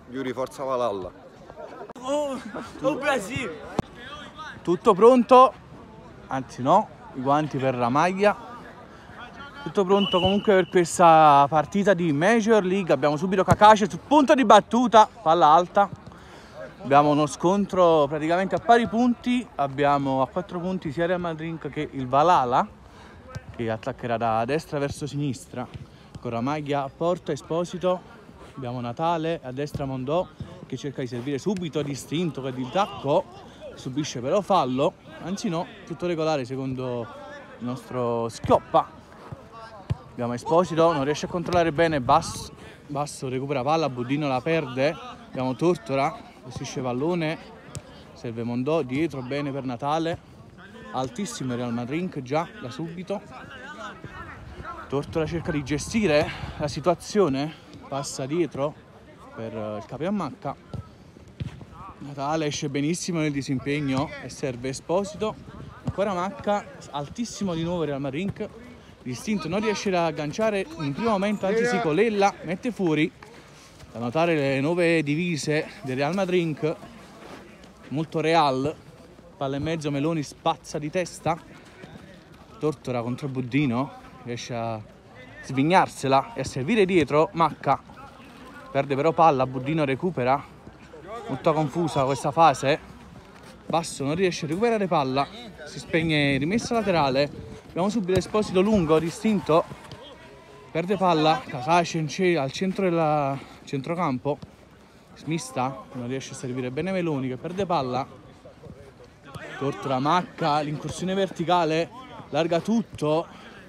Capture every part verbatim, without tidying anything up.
Yuri, forza Valhalla. Oh, oh Brasil! Tutto pronto, anzi no, i guanti per la maglia. Tutto pronto comunque per questa partita di Major League. Abbiamo subito Kakashi sul punto di battuta, palla alta. Abbiamo uno scontro praticamente a pari punti. Abbiamo a quattro punti sia Real Madrid che il Valhalla, che attaccherà da destra verso sinistra con la maglia a Porto Esposito. Abbiamo Natale a destra, Mondò che cerca di servire subito distinto che di tacco, subisce però fallo, anzi no, tutto regolare secondo il nostro Schioppa. Abbiamo Esposito, non riesce a controllare bene, Basso, Basso recupera palla, Budino la perde. Abbiamo Tortora, gestisce pallone, serve Mondò, dietro bene per Natale, altissimo Real Madrid già da subito. Tortora cerca di gestire la situazione, passa dietro per il K M H. Natale esce benissimo nel disimpegno e serve Esposito, ancora Macca, altissimo di nuovo Real Madrid. Distinto non riesce a agganciare in primo momento, anzi si colella, mette fuori. Da notare le nuove divise del Real Madrid, molto Real, palla in mezzo, Meloni spazza di testa. Tortora contro Budino, riesce a svignarsela e a servire dietro. Macca perde però palla, Budino recupera, molto confusa questa fase. Basso non riesce a recuperare palla, si spegne rimessa laterale. Abbiamo subito Esposito lungo, distinto, perde palla, Kakashi al centro del centrocampo, smista, non riesce a servire bene Meloni che perde palla. Tortora Macca, l'incursione verticale, larga tutto,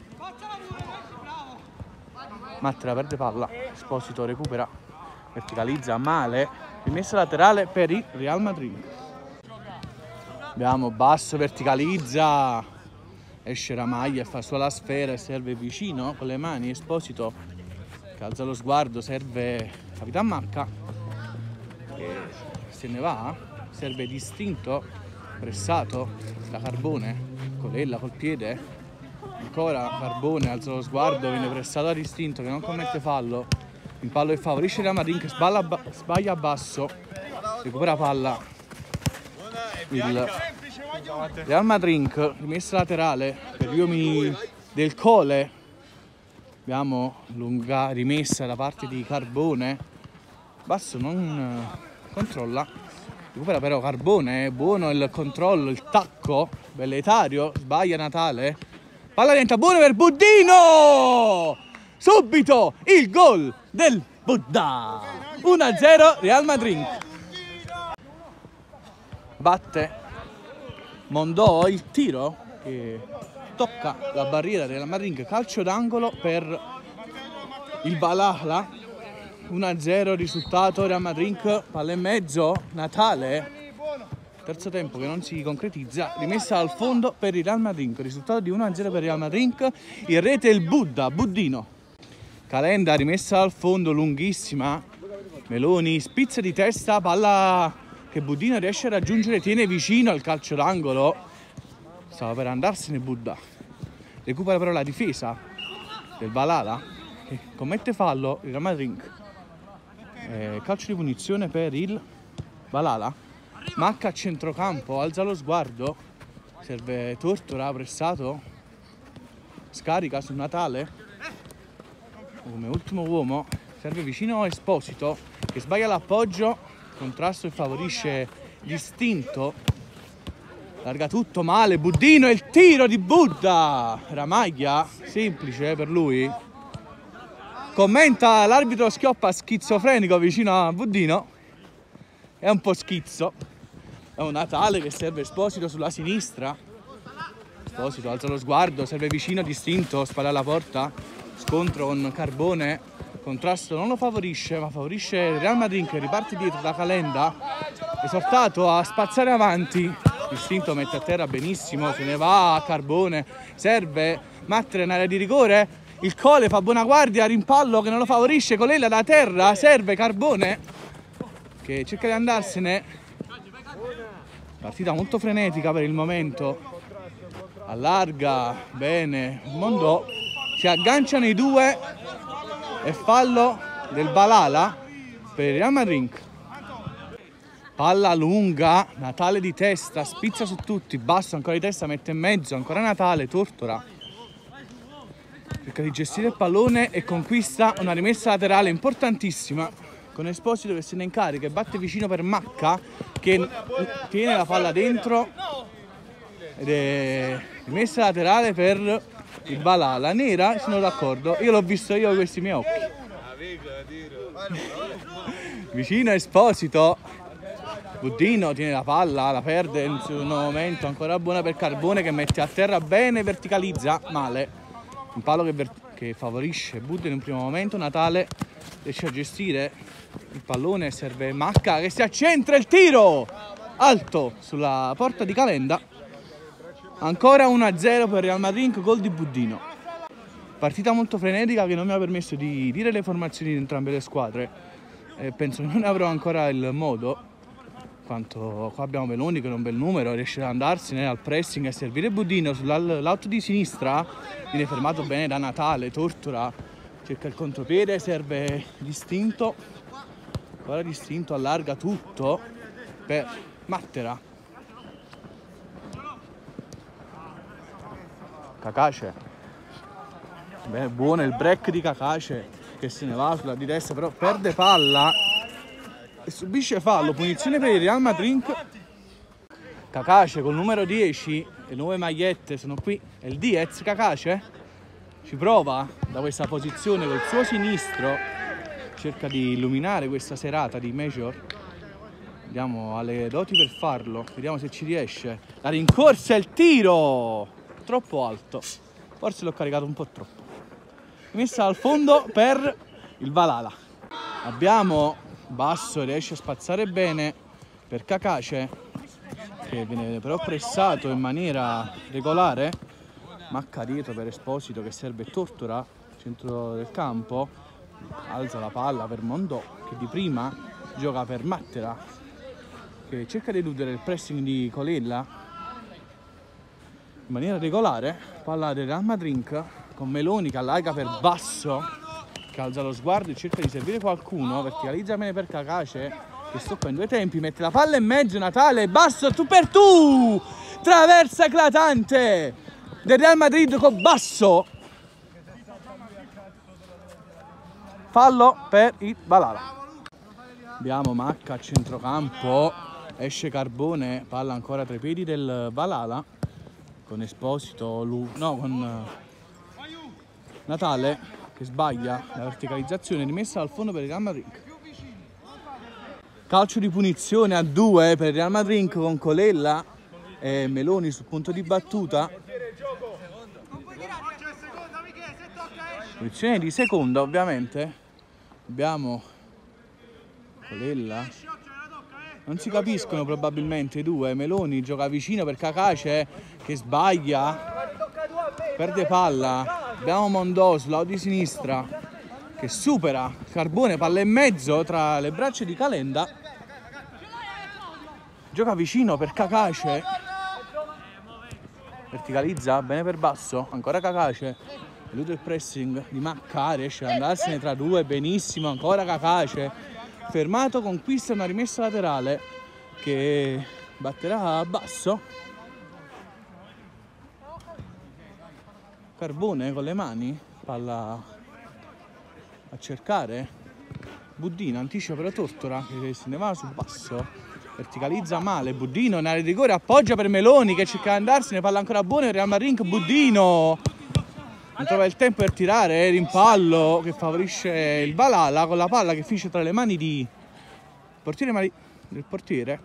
Mattera perde palla, Esposito recupera, verticalizza male, rimessa laterale per il Real Madrid. Abbiamo Basso, verticalizza, esce la maglia e fa sua la sfera e serve vicino con le mani. Esposito che alza lo sguardo, serve Capitan Macca che se ne va, serve distinto, pressato da Carbone, colella col piede, ancora Carbone alza lo sguardo, viene pressato da distinto che non commette fallo, in pallo e favorisce Real Madrid che sbaglia, sbaglia Basso, recupera palla il Real Madrid, rimessa laterale per gli uomini del Cole. Abbiamo lunga rimessa da parte di Carbone, Basso non controlla, recupera però Carbone, è buono il controllo, il tacco belletario, sbaglia Natale, palla diventa buona per Budino, subito il gol del Buddha, uno a zero Real Madrid. Batte Mondò il tiro che tocca la barriera del Madrid, calcio d'angolo per il Valhalla, uno a zero risultato Real Madrid, palla in mezzo, Natale, terzo tempo che non si concretizza, rimessa al fondo per il Real Madrid, risultato di uno a zero per il Real Madrid, in rete il Buddha, Buddino, Calenda rimessa al fondo lunghissima, Meloni spizza di testa, palla che Budino riesce a raggiungere, tiene vicino al calcio d'angolo, stava per andarsene Buddha, recupera però la difesa del Valhalla che commette fallo il Real Madrid, eh, calcio di punizione per il Valhalla. Macca a centrocampo, alza lo sguardo, serve Tortora, pressato, scarica su Natale come ultimo uomo, serve vicino Esposito che sbaglia l'appoggio, contrasto e favorisce distinto, larga tutto male, Budino e il tiro di Buddha, Ramaglia, semplice per lui, commenta l'arbitro Schioppa schizofrenico vicino a Budino, è un po' schizzo, è un Natale che serve Esposito sulla sinistra, Esposito alza lo sguardo, serve vicino distinto, spalla alla porta, scontro con Carbone, contrasto non lo favorisce ma favorisce il Real Madrid che riparte dietro da Calenda, esortato a spazzare avanti, distinto mette a terra benissimo, se ne va a Carbone, serve Mattera in area di rigore, il Cole fa buona guardia, rimpallo che non lo favorisce, Colella da terra, serve Carbone che cerca di andarsene, partita molto frenetica per il momento, allarga bene Mondò, si agganciano i due e fallo del Valhalla per il Real Madrid. palla lunga, Natale di testa, spizza su tutti, basso ancora di testa, mette in mezzo, ancora Natale, Tortora. Cerca di gestire il pallone e conquista una rimessa laterale importantissima con Esposito che se ne incarica e batte vicino per Macca che tiene la palla dentro ed è rimessa laterale per il Balala. Nera, sono d'accordo, io l'ho visto io con questi miei occhi. Vicino Esposito, Buddino tiene la palla, la perde in un momento, ancora buona per Carbone che mette a terra bene, verticalizza male. Un palo che, che favorisce Buddino in un primo momento. Natale riesce a gestire il pallone, serve Macca che si accentra, il tiro alto sulla porta di Calenda. Ancora uno a zero per Real Madrid, gol di Buddino. Partita molto frenetica che non mi ha permesso di dire le formazioni di entrambe le squadre. E penso che non ne avrò ancora il modo, quanto qua abbiamo Meloni che è un bel numero, riesce ad andarsene al pressing e servire Buddino sull'auto di sinistra, viene fermato bene da Natale, Tortora, cerca il contropiede, serve distinto, ancora distinto, allarga tutto per Mattera. Cacace, bene, buono il break di Cacace che se ne va sulla di destra, però perde palla e subisce fallo, punizione per il Real Madrid. Cacace col numero dieci, le nuove magliette sono qui, è il Diez. Cacace ci prova da questa posizione col suo sinistro, cerca di illuminare questa serata di Major. Vediamo, ha le doti per farlo, vediamo se ci riesce. La rincorsa e il tiro troppo alto, forse l'ho caricato un po' troppo. Messa al fondo per il Balala. Abbiamo Basso, riesce a spazzare bene per Cacace che viene però pressato in maniera regolare. Macca dietro per Esposito che serve Tortora, centro del campo, alza la palla per Mondò che di prima gioca per Mattera che cerca di eludere il pressing di Colella in maniera regolare. Palla del Real Madrid con Meloni che allarga per Basso che alza lo sguardo e cerca di servire qualcuno, verticalizza bene per Cacace che stoppa in due tempi, mette la palla in mezzo, Natale, Basso, tu per tu, traversa eclatante del Real Madrid con Basso, fallo per il Balala. Abbiamo Macca a centrocampo, esce Carbone, palla ancora tra i piedi del Balala con Esposito, no con Natale che sbaglia la verticalizzazione, rimessa al fondo per il Real Madrid. Calcio di punizione a due per il Real Madrid con Colella e Meloni sul punto di battuta. Punizione di seconda ovviamente. Abbiamo Colella. Non si capiscono probabilmente i due. Meloni gioca vicino per Cacace che sbaglia, perde palla. Abbiamo Mondò sull'auto di sinistra che supera Carbone, palla in mezzo tra le braccia di Calenda. Gioca vicino per Cacace, verticalizza bene per Basso, ancora Cacace, elude il pressing di Macca, riesce ad andarsene tra due, benissimo, ancora Cacace, fermato, conquista una rimessa laterale che batterà Basso. Carbone con le mani, palla a cercare, Buddino anticipa per la Tortora che se ne va su Basso, verticalizza male, Buddino in area di rigore, appoggia per Meloni che cerca di andarsene, palla ancora buona, Real Madrid, Buddino non trova il tempo per tirare, rimpallo che favorisce il Balala con la palla che finisce tra le mani di portiere Mari... del portiere.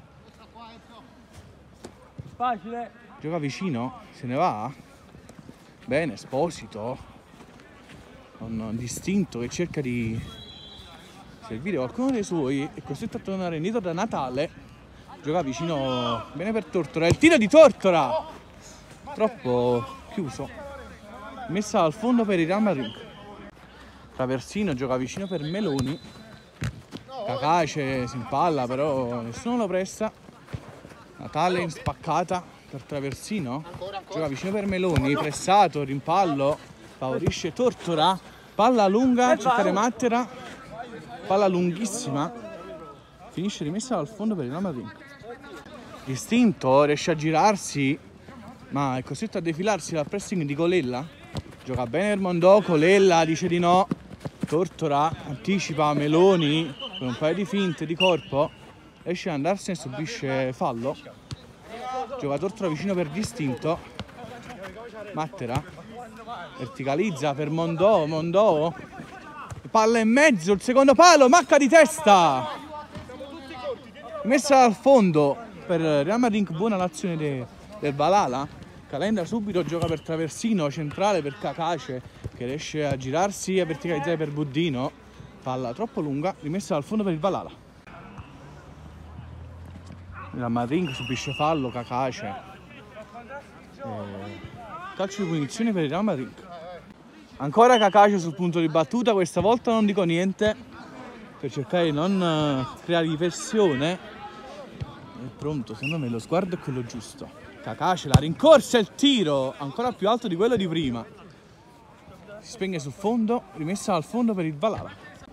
Facile. Gioca vicino, se ne va. Bene, Esposito un distinto che cerca di servire qualcuno dei suoi, è costretto a tornare indietro da Natale. Gioca vicino bene per Tortora, il tiro di Tortora troppo chiuso, messa al fondo per il Real Madrid. Traversino gioca vicino per Meloni, Cacace si impalla però nessuno lo presta. Natale in spaccata per Traversino, gioca vicino per Meloni, pressato, rimpallo, favorisce Tortora, palla lunga, cercare Mattera, palla lunghissima finisce rimessa al fondo per il Real Madrid. Distinto, riesce a girarsi, ma è costretto a defilarsi dal pressing di Colella. Gioca bene il Mondò, Colella dice di no. Tortora, anticipa Meloni con un paio di finte di corpo. Riesce ad andarsene e subisce fallo. Gioca Tortora vicino per Distinto. Mattera verticalizza per Mondò, Mondò. Palla in mezzo, il secondo palo, Macca di testa. Messa al fondo per Real Madrid, buona l'azione de, del Balala. Calenda subito gioca per traversino centrale per Cacace che riesce a girarsi e a verticalizzare per Buddino. Palla troppo lunga, rimessa al fondo per il Balala. Real Madrid subisce fallo, Cacace. E... calcio di punizione per il Real Madrid. Ancora Cacace sul punto di battuta, questa volta non dico niente per cercare di non creare pressione. È pronto, secondo me lo sguardo è quello giusto. Cacace, la rincorsa e il tiro ancora più alto di quello di prima. Si spegne sul fondo, rimessa al fondo per il Balala.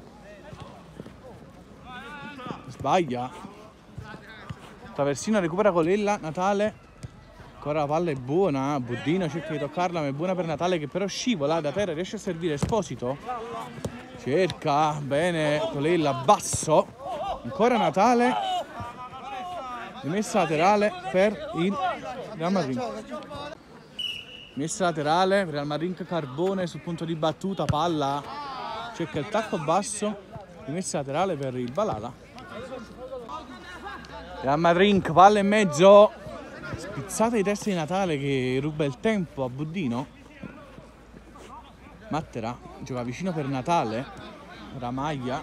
Sbaglia. Traversino recupera Colella, Natale. Ancora la palla è buona, Buddino cerca di toccarla ma è buona per Natale che però scivola da terra, riesce a servire Esposito. Cerca, bene, Colella, basso. Ancora Natale. Rimessa laterale per il Real Madrid. Messa laterale per Real Madrid, Carbone sul punto di battuta, palla. Cerca il tacco basso. Rimessa laterale per il Balala. Real Madrid, palla in mezzo. Spizzata di testa di Natale che ruba il tempo a Buddino. Mattera gioca vicino per Natale. Ramaglia.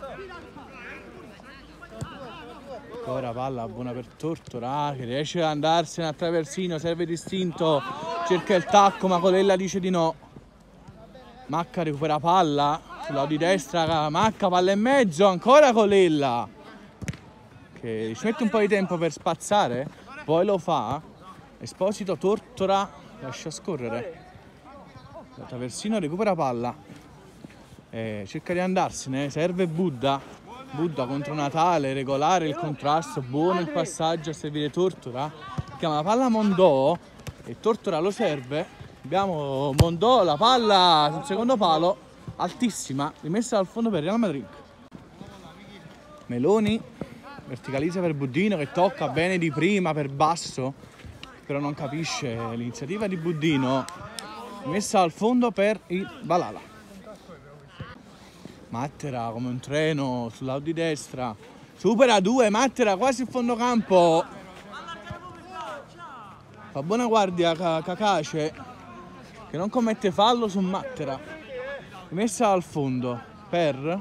Ancora palla buona per Tortora che riesce ad andarsene a traversino. Serve Distinto. Cerca il tacco ma Colella dice di no. Macca recupera palla sul lato di destra. Macca palla in mezzo. Ancora Colella che ci mette un po' di tempo per spazzare. Poi lo fa, Esposito, Tortora, lascia scorrere. La traversino recupera palla, eh, cerca di andarsene, serve Buddha. Buddha contro Natale, regolare il contrasto, buono il passaggio a servire Tortora. Chiama la palla Mondò e Tortora lo serve. Abbiamo Mondò, la palla sul secondo palo, altissima, rimessa al fondo per Real Madrid. Meloni. Verticalizza per Buddino che tocca bene di prima per basso, però non capisce l'iniziativa di Buddino. Messa al fondo per il Balala. Mattera come un treno sul lato di destra. Supera due, Mattera quasi in fondo campo. Fa buona guardia Cacace che non commette fallo su Mattera. Messa al fondo per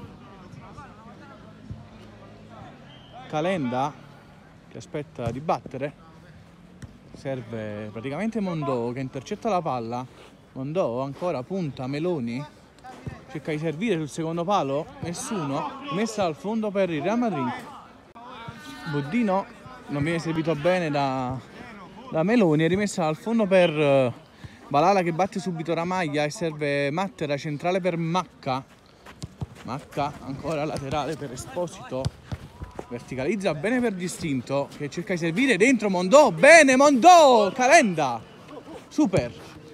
Calenda che aspetta di battere. Serve praticamente Mondò che intercetta la palla. Mondò ancora punta Meloni. Cerca di servire sul secondo palo. Nessuno. Messa al fondo per il Real Madrid. Buddino non viene servito bene da, da Meloni. È rimessa al fondo per Balala che batte subito Ramaglia e serve Mattera centrale per Macca. Macca ancora laterale per Esposito. Verticalizza bene per Distinto che cerca di servire dentro Mondò. Bene Mondò! Calenda! Super!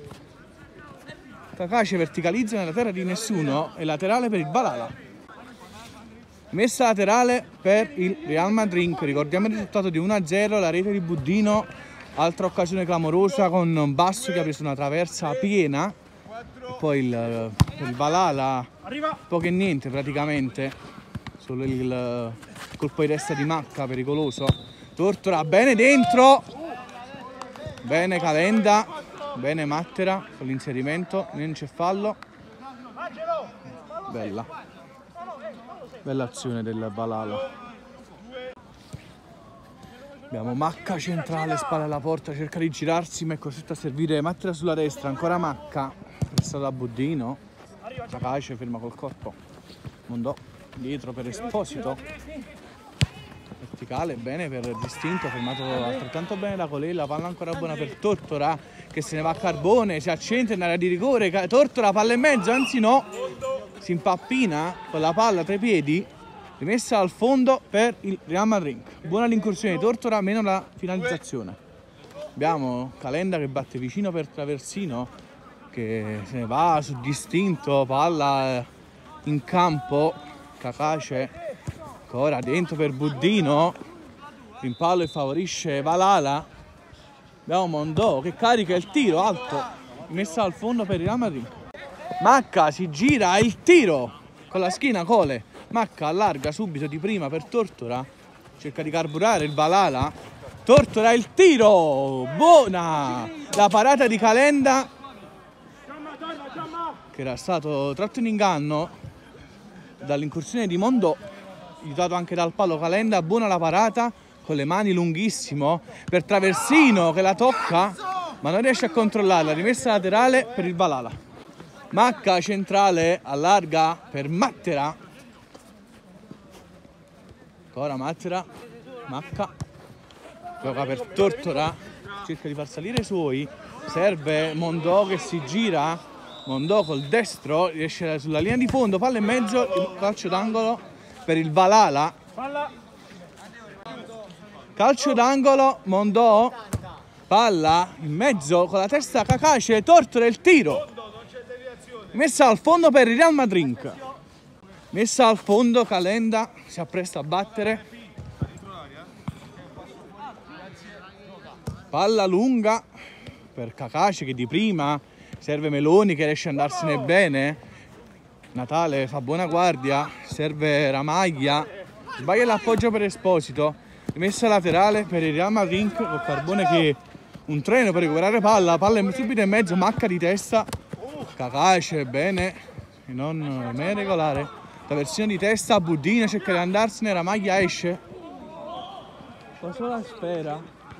Cacace verticalizza nella terra di nessuno e laterale per il Balala. Messa laterale per il Real Madrid. Ricordiamo il risultato di uno a zero, la rete di Buddino. Altra occasione clamorosa con Basso che ha preso una traversa piena. E poi il, il Balala poco e niente praticamente. Solo il colpo di testa di Macca pericoloso. Tortora bene dentro. Bene Calenda. Bene Mattera con l'inserimento. Non c'è fallo. Bella. Bella azione del Balala. Abbiamo Macca centrale, spalla alla porta, cerca di girarsi ma è costretto a servire Mattera sulla destra. Ancora Macca. Pressato da Buddino. Cacace ferma col corpo. Mondò. Dietro per Esposito. Verticale, bene per Distinto, fermato altrettanto bene da Colella. Palla ancora buona per Tortora che se ne va a Carbone, si accentra in area di rigore. Tortora palla in mezzo, anzi no, si impappina con la palla tra i piedi. rimessa al fondo per il Real Madrid. Buona l'incursione di Tortora, meno la finalizzazione. Abbiamo Calenda che batte vicino per traversino, che se ne va su distinto, palla in campo, Cacace ancora dentro per Buddino, rimpallo e favorisce Valala. Abbiamo Mondò che carica il tiro alto, messa al fondo per il Real Madrid. Macca si gira il tiro con la schiena Cole. Macca allarga subito di prima per Tortora, cerca di carburare il Valala. Tortora il tiro, buona la parata di Calenda che era stato tratto in inganno dall'incursione di Mondò, aiutato anche dal palo Calenda. Buona la parata con le mani, lunghissimo per Traversino che la tocca ma non riesce a controllarla, rimessa laterale per il Valala. Macca centrale allarga per Mattera, ancora Mattera, Macca gioca per Tortora, cerca di far salire i suoi, serve Mondò che si gira, Mondò col destro riesce sulla linea di fondo, palla in mezzo, il calcio d'angolo per il Valala. Calcio d'angolo, Mondò, palla in mezzo con la testa Cacace, Tortora il tiro. Messa al fondo per il Real Madrid. Messa al fondo, Calenda si appresta a battere. Palla lunga per Cacace che di prima serve Meloni che riesce ad andarsene bene. Natale fa buona guardia, serve Ramaglia, sbaglia l'appoggio per Esposito. Rimessa laterale per il Real Madrid con Carbone che un treno per recuperare palla, palla subito in mezzo, Macca di testa, Cacace bene, non è regolare, traversione di testa, Buddino cerca di andarsene, Ramaglia esce, cosa la spera,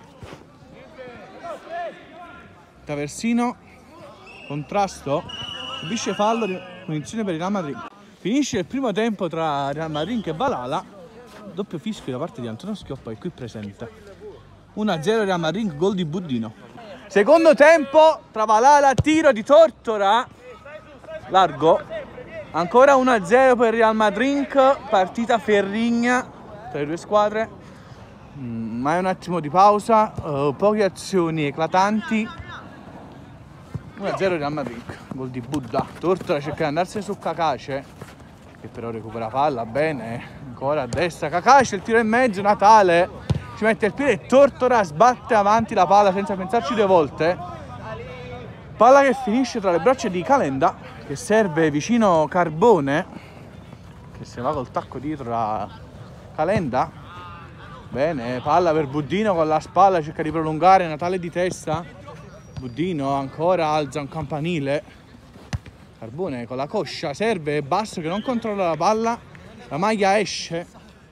Traversino, contrasto, subisce fallo, punizione per il Real Madrid. Finisce il primo tempo tra Real Madrid e Valala, doppio fischio da parte di Antonio Schioppa che è qui presente. uno a zero Real Madrid, gol di Buddino. Secondo tempo tra Valala, tiro di Tortora, largo. Ancora uno a zero per Real Madrid, partita ferrigna tra le due squadre. Mm, ma è un attimo di pausa, uh, poche azioni eclatanti. uno a zero Real Madrid, gol di Buddha. Tortora cerca di andarsene su Cacace, che però recupera palla bene. Ancora a destra Cacace, il tiro in mezzo, Natale ci mette il piede e Tortora sbatte avanti la palla senza pensarci due volte. Palla che finisce tra le braccia di Calenda, che serve vicino Carbone, che se ne va col tacco dietro a Calenda. Bene, palla per Buddino con la spalla, cerca di prolungare, Natale di testa. Buddino ancora alza un campanile. Carbone con la coscia, serve Basso che non controlla la palla, la maglia esce,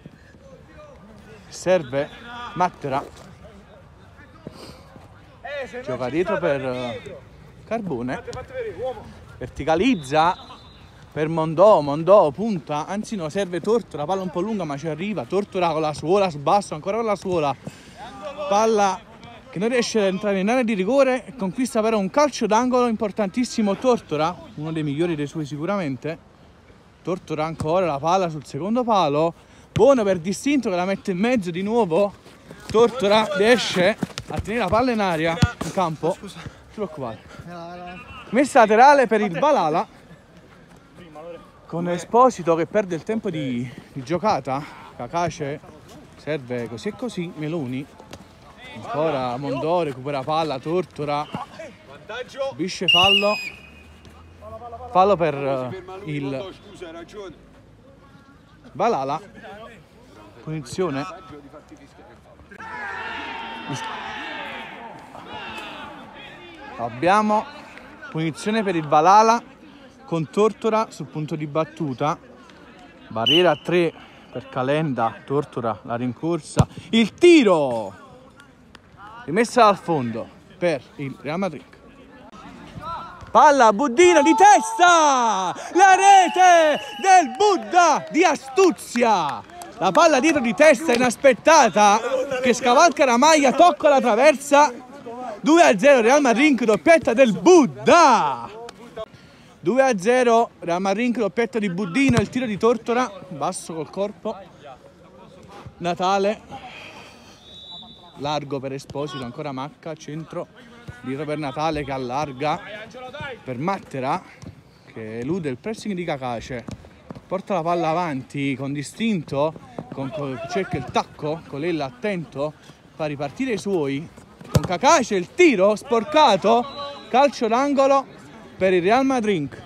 serve Mattera, gioca dietro per Carbone, verticalizza per Mondò, Mondò punta, anzi no, serve Tortora, palla un po' lunga ma ci arriva, Tortora con la suola, sbasso, ancora con la suola, palla che non riesce ad entrare in area di rigore e conquista però un calcio d'angolo importantissimo. Tortora, uno dei migliori dei suoi sicuramente. Tortora ancora la palla sul secondo palo, buono per Distinto che la mette in mezzo di nuovo. Tortora riesce a tenere la palla in aria, in campo, non ti preoccupare. Messa laterale per il Valala con Esposito che perde il tempo di, di giocata. Cacace serve così e così, Meloni. Ancora Mondò recupera palla, Tortora subisce fallo, fallo per uh, il Valala, punizione. Abbiamo punizione per il Valala con Tortora sul punto di battuta, barriera a tre per Calenda, Tortora la rincorsa, il tiro! Rimessa al fondo per il Real Madrid. Palla Buddino di testa! La rete del Buddha di astuzia! La palla dietro di testa inaspettata che scavalca la maglia, tocca la traversa. due a zero Real Madrid, doppietta del Buddha! due a zero, Real Madrid, doppietta di Buddino, il tiro di Tortora, basso col corpo. Natale, largo per Esposito, ancora Macca, centro, dietro per Natale che allarga, per Mattera che elude il pressing di Cacace, porta la palla avanti con distinto, con, con, cerca il tacco, Colella attento, fa ripartire i suoi, con Cacace il tiro sporcato, calcio d'angolo per il Real Madrid.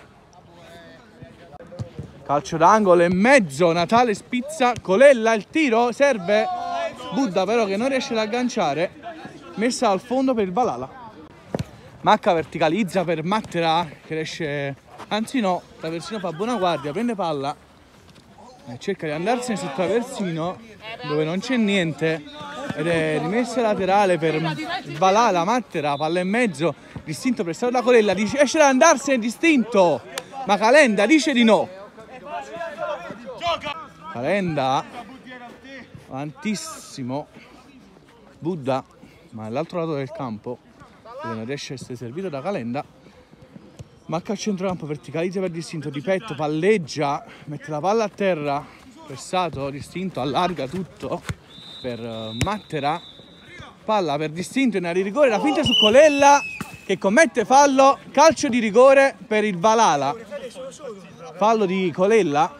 Calcio d'angolo e mezzo, Natale spizza, Colella il tiro, serve, Buddha però che non riesce ad agganciare, messa al fondo per il Valhalla. Macca verticalizza per Mattera che riesce, anzi no, Traversino fa buona guardia, prende palla e cerca di andarsene sul traversino dove non c'è niente ed è rimessa laterale per il Valhalla. Mattera, palla in mezzo, distinto prestato da Colella, dice esce da andarsene distinto, ma Calenda dice di no. Calenda avantissimo, Buddha ma all'altro lato del campo dove non riesce a essere servito da Calenda. Macca al centrocampo, verticalizza per distinto, di petto, palleggia, mette la palla a terra, pressato, distinto, allarga tutto per Mattera, palla per distinto in area di rigore, la finta su Colella che commette fallo, calcio di rigore per il Valhalla, fallo di Colella.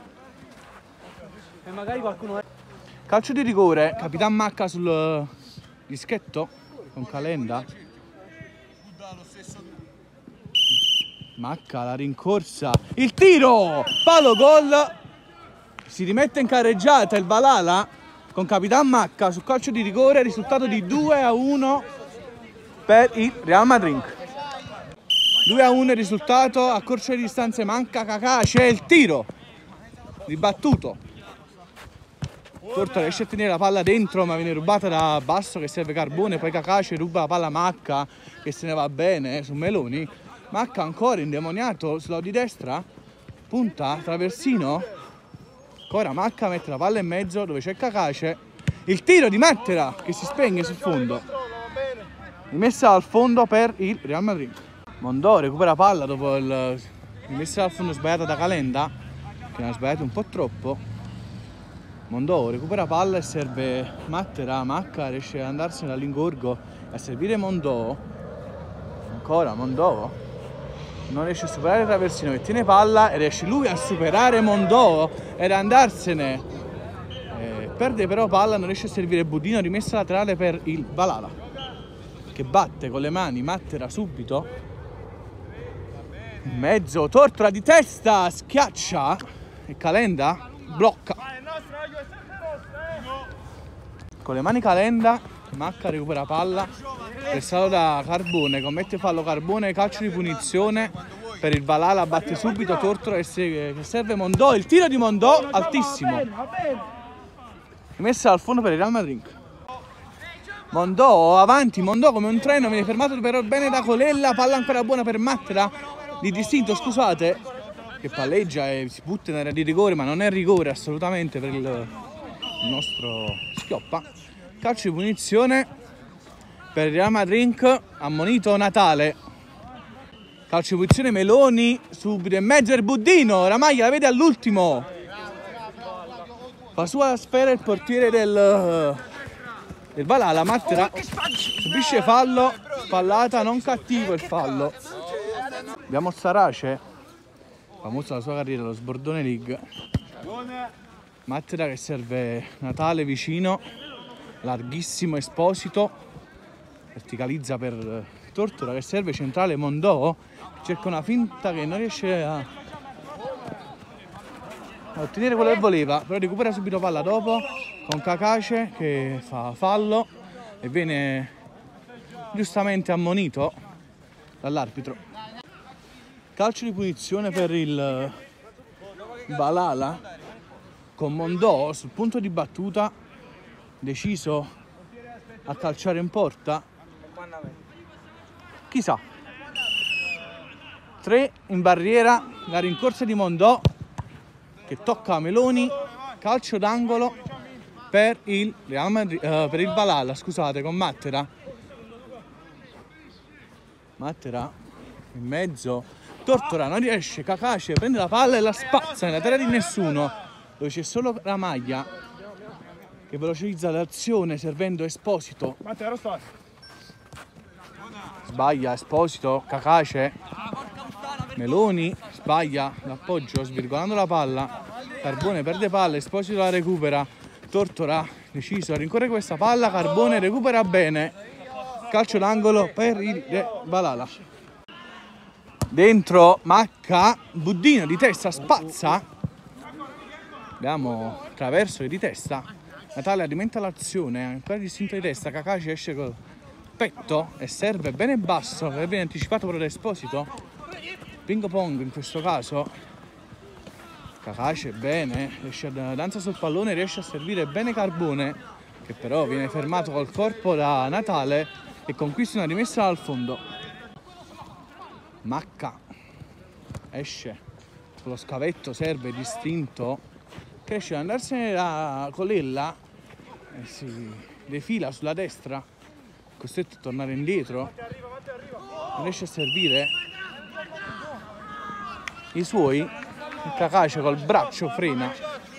E magari qualcuno... Calcio di rigore, Capitan Macca sul dischetto con Calenda. Macca la rincorsa, il tiro, palo gol, si rimette in carreggiata il Valhalla con Capitan Macca sul calcio di rigore, risultato di due a uno per il Real Madrid. due a uno il risultato, a corso di distanze manca Cacace, il tiro ribattuto. Tortora riesce a tenere la palla dentro ma viene rubata da Basso che serve Carbone, poi Cacace ruba la palla a Macca che se ne va bene su Meloni. Macca ancora indemoniato sulla di destra, punta, traversino, ancora Macca mette la palla in mezzo dove c'è Cacace, il tiro di Mattera che si spegne sul fondo, rimessa al fondo per il Real Madrid. Mondò recupera palla dopo il rimessa al fondo sbagliata da Calenda che ne ha sbagliato un po' troppo. Mondò recupera palla e serve Mattera, Macca riesce ad andarsene all'ingorgo a servire Mondò, ancora Mondò non riesce a superare il traversino che tiene palla e riesce lui a superare Mondò ed andarsene, eh, perde però palla, non riesce a servire Buddino, rimessa laterale per il Valhalla che batte con le mani Mattera subito in mezzo, Tortora di testa, schiaccia e Calenda blocca. Con le mani Calenda, Macca recupera palla, pressato da Carbone, commette fallo Carbone, calcio di punizione per il Valhalla, batte subito Tortora che serve Mondò, il tiro di Mondò altissimo, rimessa al fondo per il Real Madrid. Mondò avanti, Mondò come un treno, viene fermato però bene da Colella, palla ancora buona per Mattera, di distinto scusate, che palleggia e si butta in area di rigore ma non è rigore assolutamente per il, il nostro Schioppa. Calcio di punizione per il Real Madrid, ammonito Natale. Calcio di punizione Meloni, subito in mezzo il Buddino, Ramaglia la vede all'ultimo. Fa sua sfera il portiere del, del Valhalla, Mattera subisce fallo, pallata non cattivo il fallo. Abbiamo Sarace, famoso la sua carriera allo Sbordone League. Mattera che serve Natale vicino, larghissimo Esposito, verticalizza per Tortora che serve centrale Mondò, cerca una finta che non riesce a, a ottenere quello che voleva, però recupera subito palla dopo con Cacace che fa fallo e viene giustamente ammonito dall'arbitro. Calcio di punizione per il Valhalla con Mondò sul punto di battuta, deciso a calciare in porta, chissà. Tre in barriera, la rincorsa di Mondò che tocca Meloni, calcio d'angolo per il Real Madrid, uh, per il Valhalla, scusate, con Mattera. Mattera in mezzo, Tortora non riesce, Kakashi prende la palla e la spazza nella terra di nessuno, dove c'è solo Ramaglia che velocizza l'azione servendo Esposito. Sbaglia Esposito, Kakashi, Meloni sbaglia l'appoggio svirgolando la palla, Carbone perde palla, Esposito la recupera, Tortora deciso a rincorrere questa palla, Carbone recupera bene, calcio d'angolo per il Balala. Dentro Macca, Buddino di testa spazza, abbiamo traverso di testa, Natale alimenta l'azione, ancora distinto di testa, Kakashi esce col petto e serve bene basso, che viene anticipato però da Esposito, ping pong in questo caso, Kakashi bene, riesce a danza sul pallone, riesce a servire bene Carbone, che però viene fermato col corpo da Natale e conquista una rimessa dal fondo. Macca esce con lo scavetto, serve distinto, che riesce ad andarsene da Colella e si defila sulla destra, costretto a tornare indietro, non riesce a servire i suoi, Kakashi col braccio frena,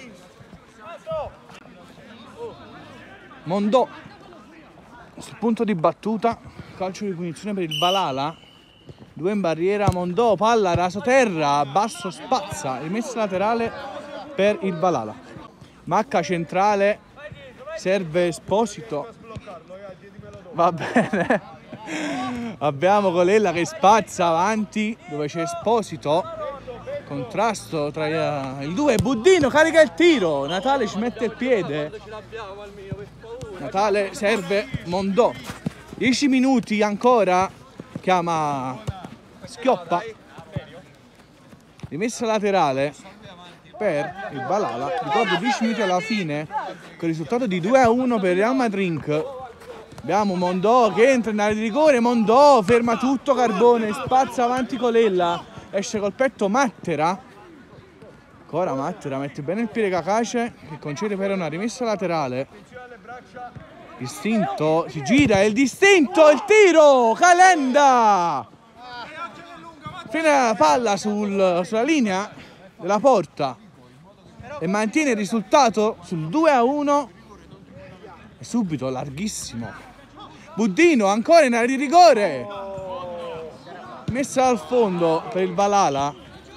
Mondò sul punto di battuta, calcio di punizione per il Balala, due in barriera, Mondò, palla raso terra, basso spazza, rimessa laterale per il Balala. Macca centrale, serve Esposito, va bene, abbiamo Colella che spazza avanti dove c'è Esposito, contrasto tra il due, Buddino carica il tiro, Natale ci mette il piede, Natale serve Mondò, dieci minuti ancora, chiama Schioppa, rimessa laterale per il Balala, ricordo dieci minuti alla fine con il risultato di due a uno per Real Madrid. Abbiamo Mondò che entra in area di rigore, Mondò ferma tutto Carbone, spazza avanti Colella, esce col petto Mattera, ancora Mattera mette bene il piede Kakashi che concede per una rimessa laterale, distinto, si gira, è il distinto, il tiro, Calenda! Frena la palla sul, sulla linea della porta e mantiene il risultato sul due a uno e subito larghissimo. Buddino ancora in area di rigore, messa al fondo per il Balala,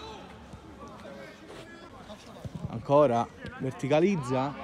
ancora verticalizza,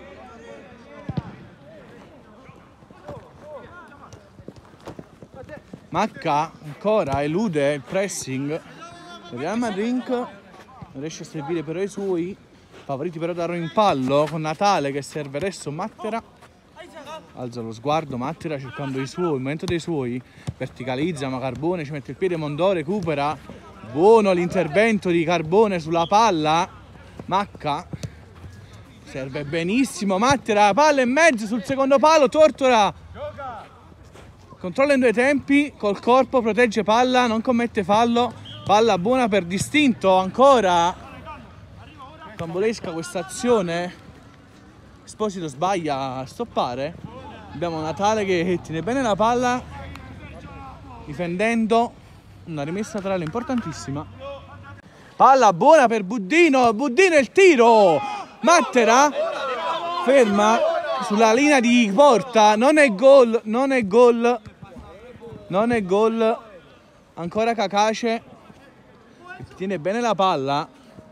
Macca ancora elude il pressing, Real Madrid non riesce a servire però i suoi, favoriti però da rimpallo con Natale che serve adesso Mattera, alza lo sguardo Mattera cercando i suoi, il momento dei suoi, verticalizza ma Carbone ci mette il piede, Mondò recupera, buono l'intervento di Carbone sulla palla, Macca serve benissimo, Mattera, palla in mezzo sul secondo palo, Tortora controlla in due tempi, col corpo protegge palla, non commette fallo, palla buona per distinto, ancora cambolesca questa azione, Esposito sbaglia a stoppare, abbiamo Natale che tiene bene la palla difendendo una rimessa laterale importantissima, palla buona per Buddino, Buddino il tiro, Mattera ferma sulla linea di porta, non è gol, non è gol, non è gol, ancora Kakashi tiene bene la palla,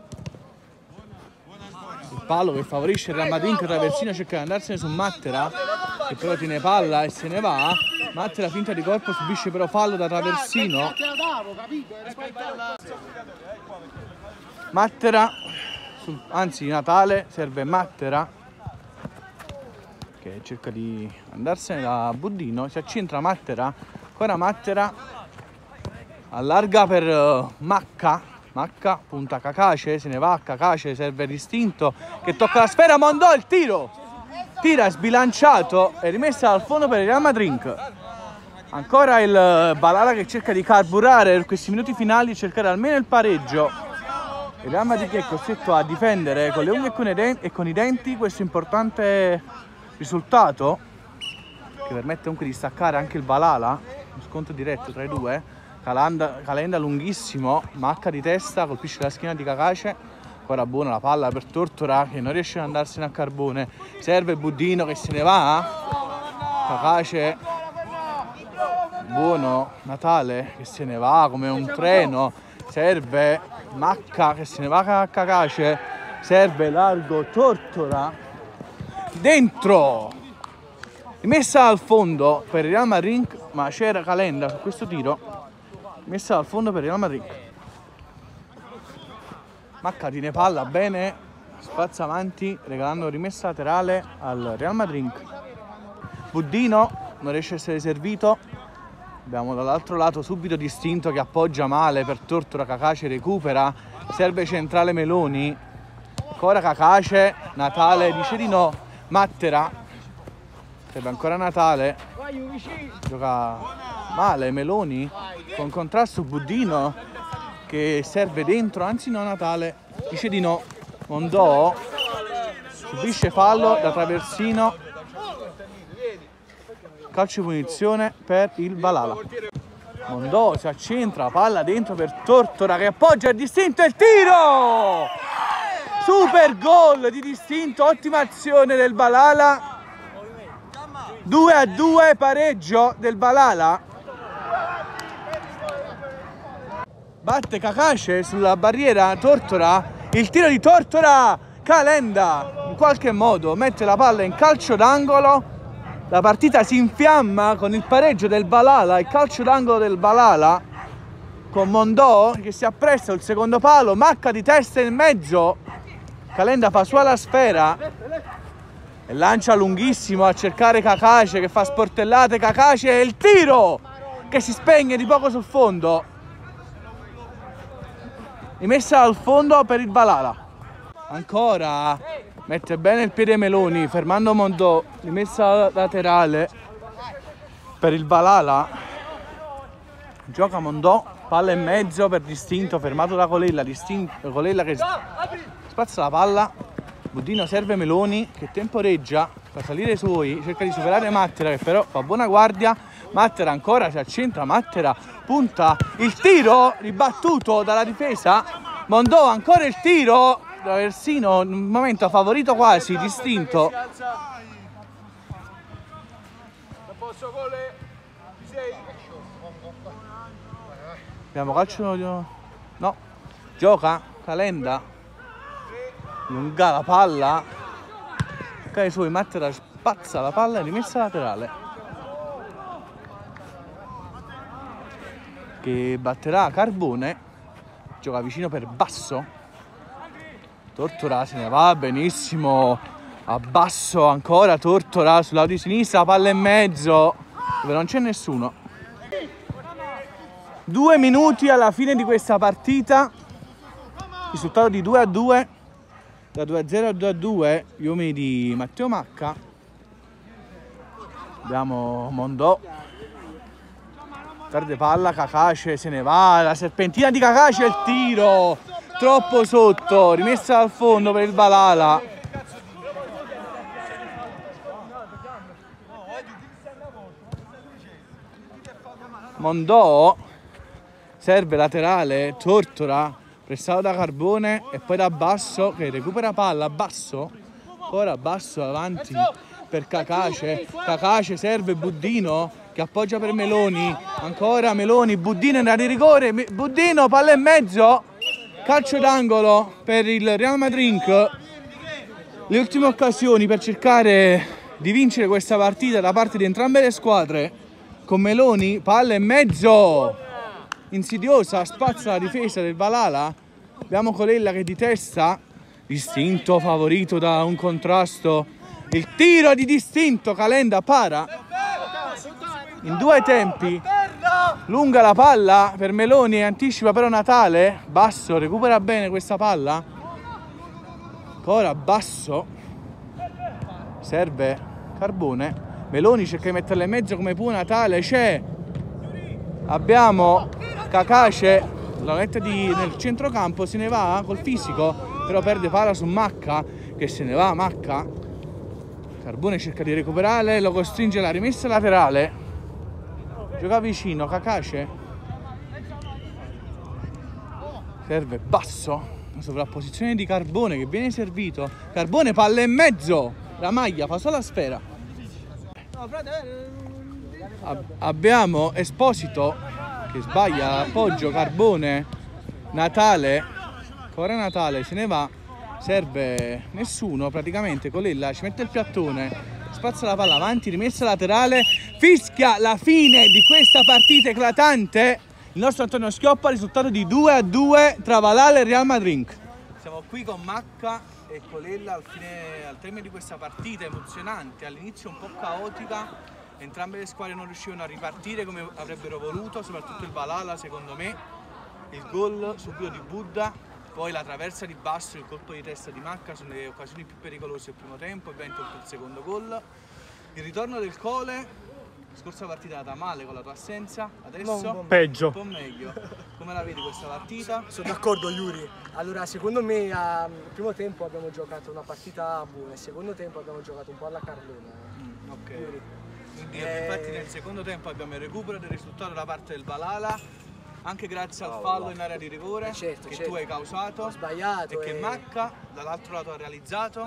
il palo che favorisce il Real Madrid, traversino cerca di andarsene su Mattera che però tiene palla e se ne va, Mattera finta di corpo subisce però fallo da traversino, Mattera, anzi Natale serve Mattera che cerca di andarsene da Buddino, si accentra Mattera, ancora Mattera, allarga per uh, Macca, Macca punta Kakashi, se ne va, Kakashi serve distinto che tocca la sfera, Mondò il tiro, tira sbilanciato e rimessa al fondo per il Real Madrid. Ancora il Balala che cerca di carburare per questi minuti finali e cercare almeno il pareggio. Il Real Madrid che è costretto a difendere con le unghie e con i denti, e con i denti questo importante risultato che permette comunque di staccare anche il Balala, uno scontro diretto tra i due. Calenda, Calenda lunghissimo, Macca di testa, colpisce la schiena di Cacace. Ancora buona la palla per Tortora che non riesce ad andarsene a Carbone. Serve Buddino che se ne va. Cacace, buono Natale che se ne va come un treno. Serve Macca che se ne va a Cacace. Serve largo Tortora. Dentro! Rimessa al fondo per il Real Madrid, ma c'era Calenda su questo tiro. Messa al fondo per il Real Madrid. Macca tiene palla bene, spazza avanti regalando rimessa laterale al Real Madrid. Buddino non riesce a essere servito. Abbiamo dall'altro lato subito Distinto che appoggia male per Tortora. Cacace recupera, serve centrale Meloni. Ancora Cacace, Natale dice di no. Mattera, serve ancora Natale, gioca male Meloni con contrasto. Buddino che serve dentro, anzi no, Natale dice di no. Mondò subisce fallo da traversino, calcio di punizione per il Valhalla. Mondò si accentra, palla dentro per Tortora che appoggia il Distinto e il tiro! Super gol di Distinto, ottima azione del Valhalla. due a due, pareggio del Valhalla. Batte Cacace sulla barriera Tortora, il tiro di Tortora. Calenda in qualche modo mette la palla in calcio d'angolo. La partita si infiamma con il pareggio del Valhalla, il calcio d'angolo del Valhalla con Mondò che si appresta al secondo palo. Macca di testa in mezzo. Calenda fa sua la sfera e lancia lunghissimo a cercare Cacace che fa sportellate. Cacace e il tiro che si spegne di poco sul fondo. Rimessa al fondo per il Valhalla. Ancora mette bene il piede Meloni fermando Mondò. Rimessa laterale per il Valhalla. Gioca Mondò, palla in mezzo per Distinto fermato da Colella. Distinto, Colella che spazza la palla. Buddino serve Meloni che temporeggia per salire i suoi, cerca di superare Mattera che però fa buona guardia. Mattera ancora si accentra, Mattera punta, il tiro ribattuto dalla difesa. Mondò ancora il tiro, traversino, in un momento favorito quasi Distinto. Abbiamo calcio, no, gioca Calenda, lunga la palla, cade su, Mattera spazza la palla e rimessa laterale che batterà Carbone. Gioca vicino per Basso. Tortora se ne va benissimo a Basso, ancora Tortora sul lato di sinistra, palla in mezzo dove non c'è nessuno. Due minuti alla fine di questa partita, risultato di due a due, da due a zero a due a due, gli uomini di Matteo Macca. Abbiamo Mondò, perde palla, Cacace se ne va, la serpentina di Cacace e il tiro troppo sotto, rimessa al fondo per il Valhalla. Mondò serve laterale, Tortora pressato da Carbone e poi da Basso che recupera palla. Basso, ancora Basso avanti per Cacace. Cacace serve Buddino che appoggia per Meloni, ancora Meloni, Buddino in area di rigore, Buddino, palla in mezzo, calcio d'angolo per il Real Madrid. Le ultime occasioni per cercare di vincere questa partita da parte di entrambe le squadre, con Meloni, palla in mezzo, insidiosa, spazza la difesa del Valhalla. Abbiamo Colella che di testa, Distinto favorito da un contrasto, il tiro di Distinto, Calenda para in due tempi, lunga la palla per Meloni, anticipa però Natale. Basso recupera bene questa palla, ancora Basso, serve Carbone, Meloni cerca di metterla in mezzo come può. Natale c'è, abbiamo Cacace, la mette di, nel centrocampo, se ne va col fisico, però perde palla su Macca che se ne va. Macca, Carbone cerca di recuperare, lo costringe alla rimessa laterale, gioca vicino Cacace, serve basso, una sovrapposizione di Carbone che viene servito. Carbone, palla e mezzo, la maglia fa solo la sfera. Ab abbiamo Esposito che sbaglia l'appoggio, Carbone, Natale, ora Natale se ne va, serve nessuno praticamente. Colella ci mette il piattone, spazza la palla avanti, rimessa laterale, fischia la fine di questa partita eclatante. Il nostro Antonio Schioppa, risultato di due a due tra Valhalla e Real Madrid. Siamo qui con Macca e Colella al, fine, al termine di questa partita emozionante, all'inizio un po' caotica, entrambe le squadre non riuscivano a ripartire come avrebbero voluto, soprattutto il Valhalla secondo me. Il gol subito di Buddha, poi la traversa di basso, il colpo di testa di Macca sono le occasioni più pericolose del primo tempo, ovviamente il secondo gol. Il ritorno del Cole. Scorsa partita è andata male con la tua assenza, adesso peggio. Un po' meglio. Come la vedi questa partita? Sono d'accordo Yuri. Allora secondo me al primo tempo abbiamo giocato una partita buona, al secondo tempo abbiamo giocato un po' alla Carlona. Mm, ok. Yuri. Quindi Eh... infatti nel secondo tempo abbiamo il recupero del risultato da parte del Valhalla, anche grazie al fallo in area di rigore eh certo, che certo. tu hai causato. Ho sbagliato e che e... Macca dall'altro lato ha realizzato.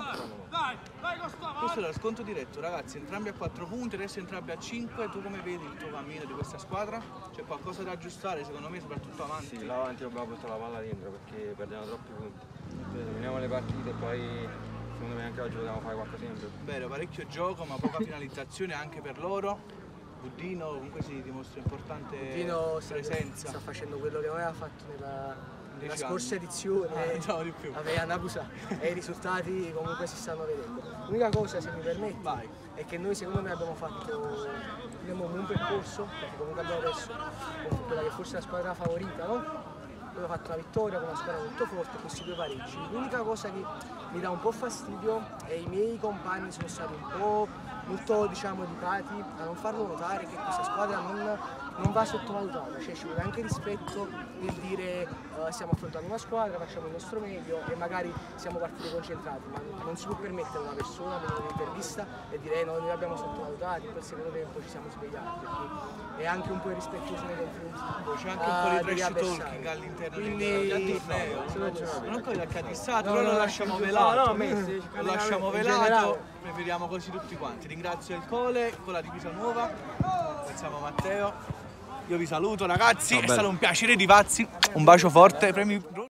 Questo era lo sconto diretto, ragazzi, entrambi a quattro punti, adesso entrambi a cinque. Tu come vedi il tuo cammino di questa squadra? C'è qualcosa da aggiustare secondo me, soprattutto avanti? Sì, là avanti dobbiamo portare la palla dentro perché perdiamo troppi punti. Terminiamo le partite e poi secondo me anche oggi dobbiamo fare qualcosa in più. Vero, parecchio gioco ma poca finalizzazione anche per loro. Buddino comunque si dimostra importante Buddino presenza. Sta facendo quello che non aveva fatto nella, nella Dieci scorsa anni. edizione. Ah, no, di più. Aveva Nabusa e i risultati comunque si stanno vedendo. L'unica cosa, se mi permetti, Vai. è che noi secondo me abbiamo fatto abbiamo un buon percorso, perché comunque abbiamo perso con quella che forse è la squadra favorita, no? Abbiamo fatto una vittoria con una squadra molto forte, questi due pareggi. L'unica cosa che mi dà un po' fastidio è i miei compagni sono stati un po' molto diciamo educati a non farlo notare che questa squadra non, non va sottovalutata, cioè ci vuole anche rispetto nel dire uh, stiamo affrontando una squadra, facciamo il nostro meglio e magari siamo partiti concentrati, ma non si può permettere a una persona a venire in intervista e dire eh, no, noi li abbiamo sottovalutati, in quel secondo tempo ci siamo svegliati, perché è anche un po' irrispettoso nei confronti. C'è anche un po' di uh, trash avversari. talking all'interno Quindi, del torneo. sono- Non ancora che ha dissato, No, però no, lo no, lasciamo no, velato. no, Messi, lo lasciamo in velato, generale. preferiamo così tutti quanti. Ringrazio il Cole con la divisa nuova, ringraziamo Matteo. Io vi saluto ragazzi, è stato un piacere di pazzi, un bacio forte, premi